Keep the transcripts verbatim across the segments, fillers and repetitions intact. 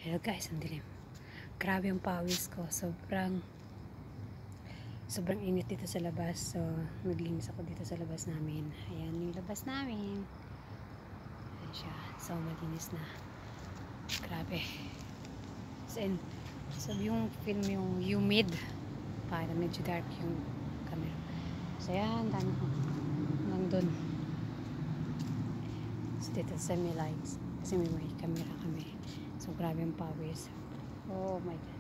Hello guys, ang dilim. Grabe ang pawis ko. Sobrang sobrang init dito sa labas. So, naglinis ako dito sa labas namin. Ayan yung labas namin. Ayan siya. So, malinis na. Grabe. So, and, so yung film yung humid. Para medyo dark yung camera. So, ayan. Dami ko. Hanggang dun. So, dito sa may lights. Kasi may may camera kami. So, grabe ang pawis. Oh my God.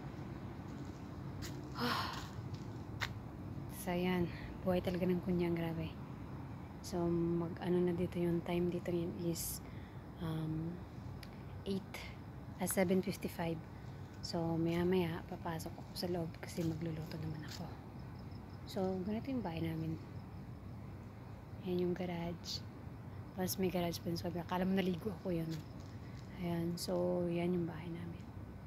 So, ayan. Buhay talaga ng kunyang. Grabe. So, mag, ano na dito yung time dito yun is um, eight, uh, seven fifty-five. So, maya maya, papasok ako sa loob kasi magluluto naman ako. So, ganito yung bahay namin. Ayan yung garage. Tapos may garage pa sa kabila. Akala mo naligo ako yan. Ayan. So, yan yung bahay namin.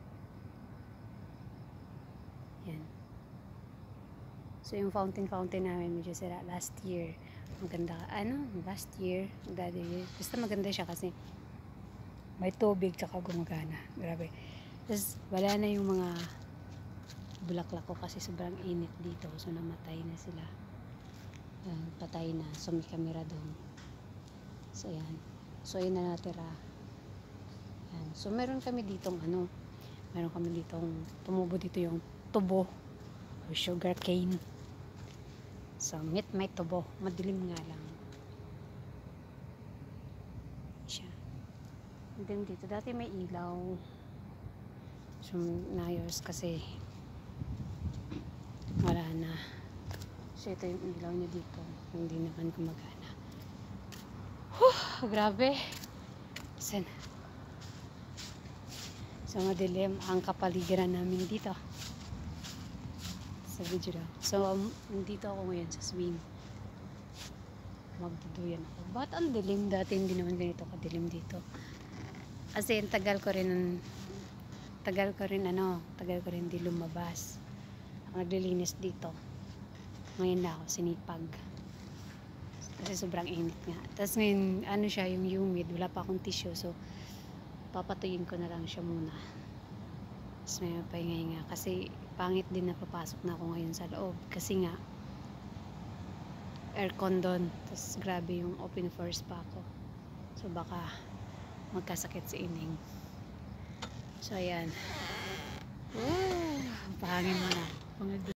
Yan. So, yung fountain-fountain namin medyo sira last year. Maganda. Ano? Last year. Maganda year. Basta maganda siya kasi may tubig tsaka gumagana. Grabe. Tapos, wala na yung mga bulaklak ko kasi sobrang init dito. So, namatay na sila. Ayan, patay na. So, may camera doon. So, ayan. So, yun na natira. Ayan. So, meron kami ditong ano, meron kami ditong, tumubo dito yung tubo o sugar cane. So, meet may tubo. Madilim nga lang. Siya. Madilim dito. Dati may ilaw. So, nayos kasi wala na. So, ito yung ilaw niya dito. Hindi naman gumagana. Whew! Grabe. Sen. So, madilim ang kapaligiran namin dito. Sa video lang. So, um, nandito ako ngayon sa swing. Magduduyan ako. Ba't ang dilim? Dati hindi naman ganito kadilim dito. Kasi tagal ko rin, tagal ko rin ano, tagal ko rin di lumabas. Ang naglilinis dito. Ngayon na ako sinipag. Kasi sobrang init nga. Tapos ngayon, ano siya, yung humid. Wala pa akong tissue. So, papatuyin ko na lang siya muna. Tapos may mapahingay nga. Kasi pangit din na papasok na ako ngayon sa loob. Kasi nga, aircon doon. Tapos grabe yung open force pa ako. So baka magkasakit si Ining. So ayan. Woo! Pahangin mo na.